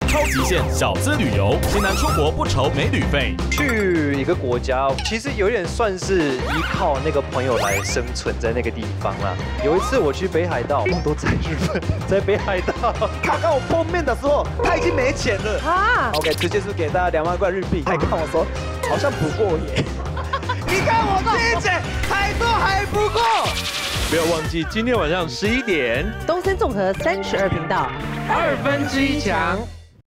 超极限小资旅游，新南出国不愁没旅费。 去一个国家，其实有点算是依靠那个朋友来生存在那个地方啦。有一次我去北海道，都在日本，在北海道。他跟我碰面的时候，他已经没钱了啊。OK， 直接是给大家2万块日币。他看我说，好像不过耶。你看我这一钱，还说还不够。 不要忘记今天晚上11点， 东森综合32频道 1/2强。